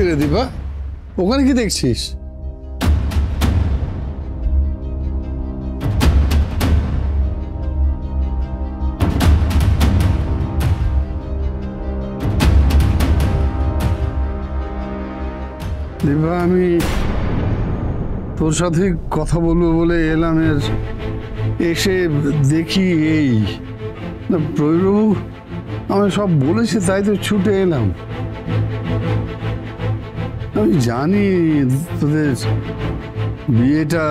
রে দীপা, ওখানে কি দেখছিস? দীপা, আমি তোর সাথে কথা বলবো বলে এলাম, এসে দেখি এই প্রবীরবাবু আমি সব বলেছে, তাই তো ছুটে এলাম। আমি জানি তোদের বিয়েটা।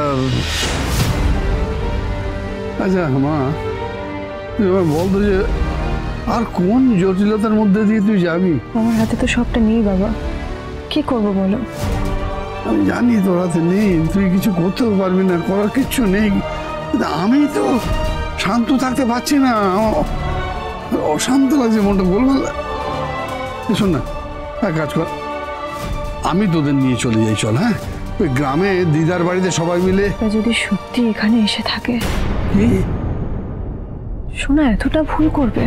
আচ্ছা মা, তুই এবার বলতো যে আর কোন জটিলতার মধ্যে দিয়ে তুই যাবি? আমার হাতে তো সবটা নেই বাবা, কি করবো বলো? আমি জানি তোর হাতে নেই, তুই কিছু করতেও পারবি না, করার কিচ্ছু নেই। আমি তো শান্ত থাকতে পারছি না, অশান্ত লাগছে মনটা, গোলমাল। শোন না, এক কাজ কর, আমি তোদের নিয়ে চলে যাই, চল। হ্যাঁ, ওই গ্রামে দিদার বাড়িতে সবাই মিলে। যদি সত্যি এখানে এসে থাকে, কি শোনা এতটা ভুল করবে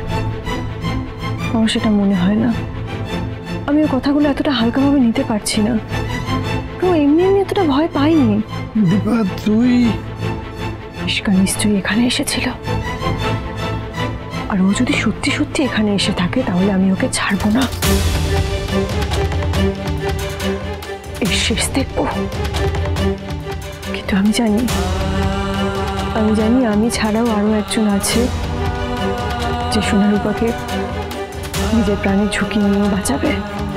আমার সেটা মনে হয় না। আমি ওর কথাগুলো এতটা হালকাভাবে নিতে পারছি না। ও এমনি এমনি এতটা ভয় পাইনি। দীপা, তুই মিশকা নিশ্চয়ই এখানে এসেছিল, আর ও যদি সত্যি সত্যি এখানে এসে থাকে তাহলে আমি ওকে ছাড়বো না, এর শেষ দেখবো। কিন্তু আমি জানি আমি ছাড়াও আরো একজন আছে যে সোনারূপাকে নিজের প্রাণের ঝুঁকি নিয়ে বাঁচাবে,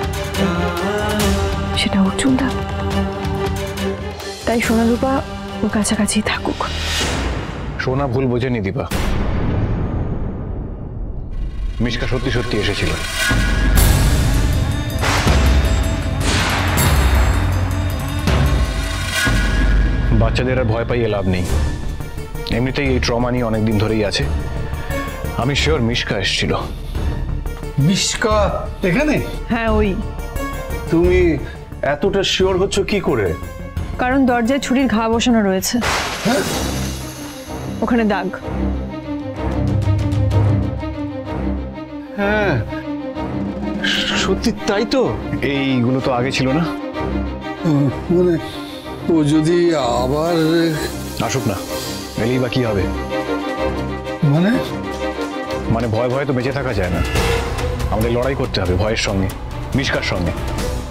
সেটা অর্জুনদা। তাই সোনারূপা ওর কাছাকাছি থাকুক। সোনা ভুল বোঝেনি দীপা, মিশকা সত্যি সত্যি এসেছিল। বাচ্চাদের আর ভয় পাইয়ে লাভ নেই, এমনিতেই এই ট্রমা নিয়ে অনেকদিন ধরেই আছে। আমি শিওর মিশকা এসেছিল। মিশকা এখানে? হ্যাঁ, ওই। তুমি এতটা শিওর হচ্ছ কি করে? কারণ দরজায় ছুরির ঘা বসানো রয়েছে, ওখানে দাগ। হ্যাঁ সত্যি তাই তো। এইগুলো তো আগে ছিল না। মানে ও যদি আবার আসুক না, এলেই বা কি হবে? মানে ভয় ভয়ে তো বেঁচে থাকা যায় না, আমাদের লড়াই করতে হবে ভয়ের সঙ্গে, মিশকার সঙ্গে।